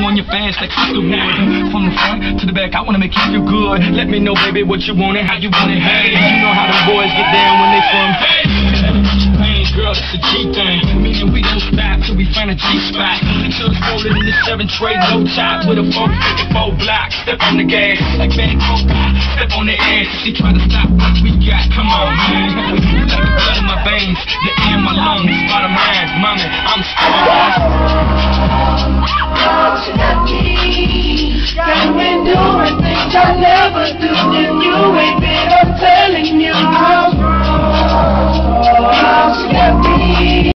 on your fast like Sister Wood. From the front to the back, I wanna make you feel good. Let me know, baby, what you want and how you want it. Hey, you know how the boys get down when they from. Hey, girl, that's the G thing. Meaning we don't stop till we find a G spot. Just rolling in the 7 tray, no top with a 454 block. Step on the gas like Van Gogh. Step on the ass. She try to stop what we got. Come on, man. You like the blood in my veins, the air in my lungs. Bottom line, mommy, I'm strong.